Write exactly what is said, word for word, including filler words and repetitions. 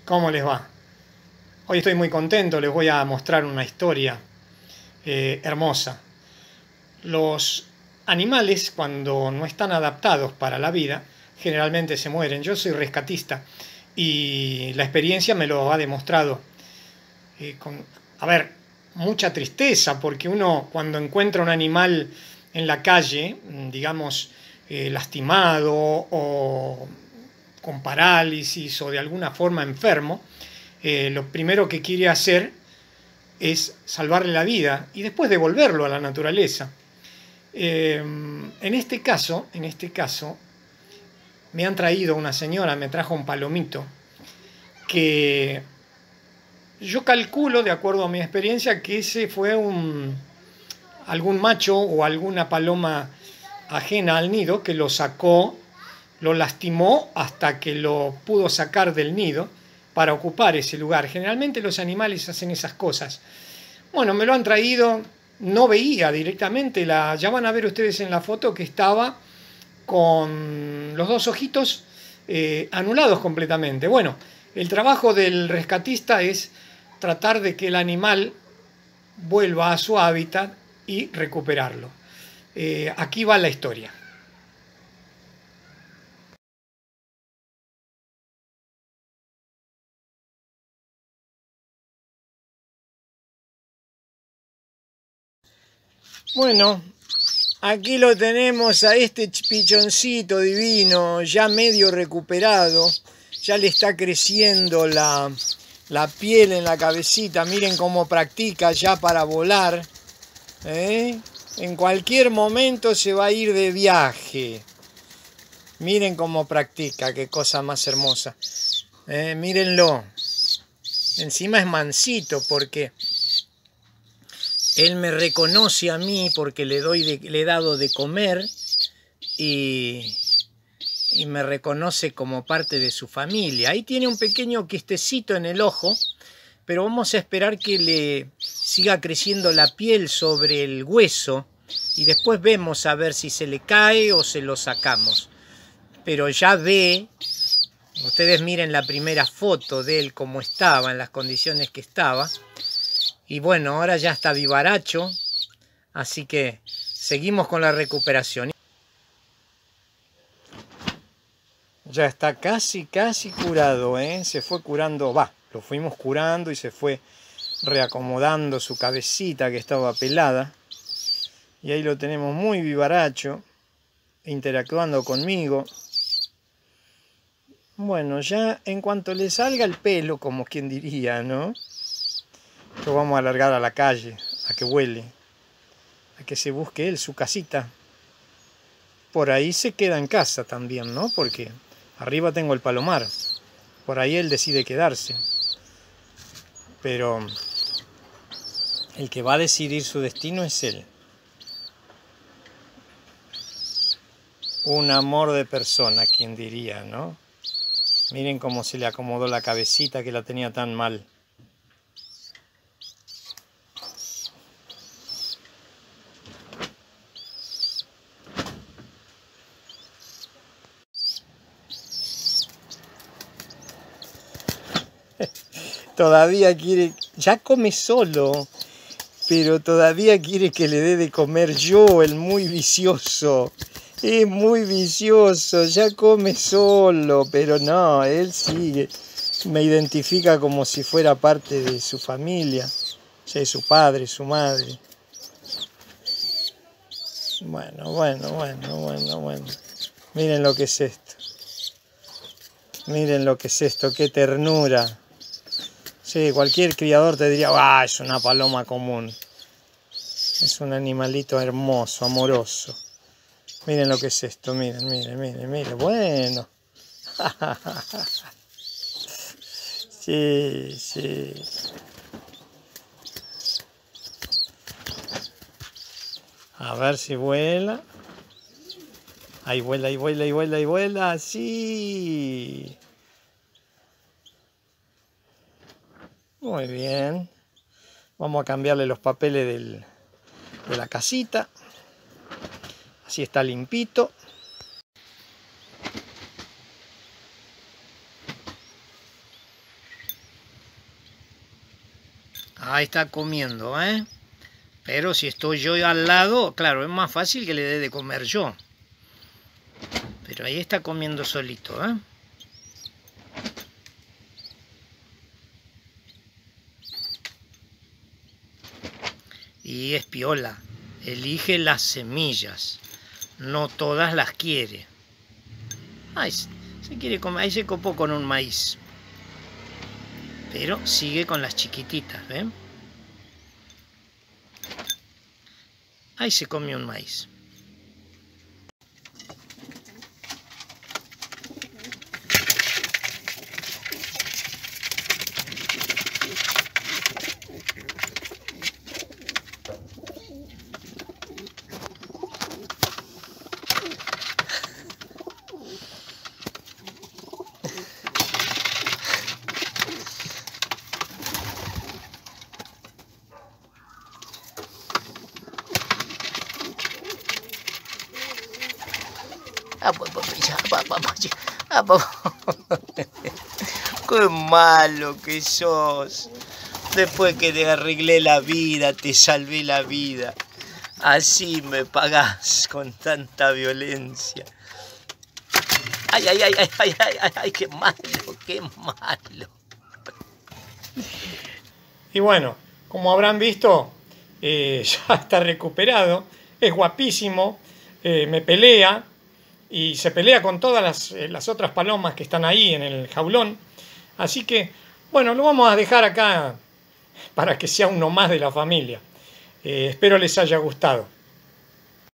¿Cómo les va? Hoy estoy muy contento, les voy a mostrar una historia eh, hermosa. Los animales, cuando no están adaptados para la vida, generalmente se mueren. Yo soy rescatista y la experiencia me lo ha demostrado. Eh, con, a ver, mucha tristeza, porque uno cuando encuentra un animal en la calle, digamos, eh, lastimado o con parálisis o de alguna forma enfermo, eh, lo primero que quiere hacer es salvarle la vida y después devolverlo a la naturaleza. Eh, en este caso, en este caso, me han traído una señora, me trajo un palomito que yo calculo, de acuerdo a mi experiencia, que ese fue un, algún macho o alguna paloma ajena al nido que lo sacó, lo lastimó hasta que lo pudo sacar del nido para ocupar ese lugar. Generalmente los animales hacen esas cosas. Bueno, me lo han traído, no veía directamente, la, ya van a ver ustedes en la foto que estaba con los dos ojitos eh, anulados completamente. Bueno, el trabajo del rescatista es tratar de que el animal vuelva a su hábitat y recuperarlo. Eh, aquí va la historia. Bueno, aquí lo tenemos a este pichoncito divino, ya medio recuperado. Ya le está creciendo la, la piel en la cabecita. Miren cómo practica ya para volar. ¿Eh? En cualquier momento se va a ir de viaje. Miren cómo practica, qué cosa más hermosa. ¿Eh? Mírenlo. Encima es mansito porque él me reconoce a mí porque le, doy de, le he dado de comer y, y me reconoce como parte de su familia. Ahí tiene un pequeño quistecito en el ojo, pero vamos a esperar que le siga creciendo la piel sobre el hueso y después vemos a ver si se le cae o se lo sacamos. Pero ya ve, ustedes miren la primera foto de él como estaba, en las condiciones que estaba. Y bueno, ahora ya está vivaracho, así que seguimos con la recuperación. Ya está casi, casi curado, ¿eh? Se fue curando, va, lo fuimos curando y se fue reacomodando su cabecita que estaba pelada. Y ahí lo tenemos muy vivaracho, interactuando conmigo. Bueno, ya en cuanto le salga el pelo, como quien diría, ¿no? Lo vamos a alargar a la calle, a que huele, a que se busque él su casita. Por ahí se queda en casa también, ¿no? Porque arriba tengo el palomar. Por ahí él decide quedarse. Pero el que va a decidir su destino es él. Un amor de persona, quien diría, ¿no? Miren cómo se le acomodó la cabecita que la tenía tan mal. Todavía quiere, ya come solo, pero todavía quiere que le dé de comer yo, el muy vicioso. Es muy vicioso, ya come solo, pero no, él sigue. Me identifica como si fuera parte de su familia, de su padre, su madre. Bueno, bueno, bueno, bueno, bueno. Miren lo que es esto. Miren lo que es esto, qué ternura. Sí, cualquier criador te diría, ah, es una paloma común. Es un animalito hermoso, amoroso. Miren lo que es esto, miren, miren, miren, miren. Bueno. Sí, sí. A ver si vuela. Ahí vuela, ahí vuela, ahí vuela, ahí vuela. Sí. Muy bien. Vamos a cambiarle los papeles del, de la casita. Así está limpito. Ahí está comiendo, ¿eh? Pero si estoy yo al lado, claro, es más fácil que le dé de comer yo. Pero ahí está comiendo solito, ¿eh? Y es piola. Elige las semillas. No todas las quiere. Ay, se quiere comer. Ahí se copó con un maíz. Pero sigue con las chiquititas, ¿ven? Ahí se comió un maíz. Ah, pues, pues, ya, pa, pa, pa, ya. Ah, pa, qué malo que sos. Después que te arreglé la vida, te salvé la vida. Así me pagás con tanta violencia. Ay, ay, ay, ay, ay, ay, ay, ay, qué malo, qué malo. Y bueno, como habrán visto, eh, ya está recuperado, es guapísimo, eh, me pelea y se pelea con todas las, eh, las otras palomas que están ahí en el jaulón. Así que, bueno, lo vamos a dejar acá para que sea uno más de la familia. Eh, espero les haya gustado.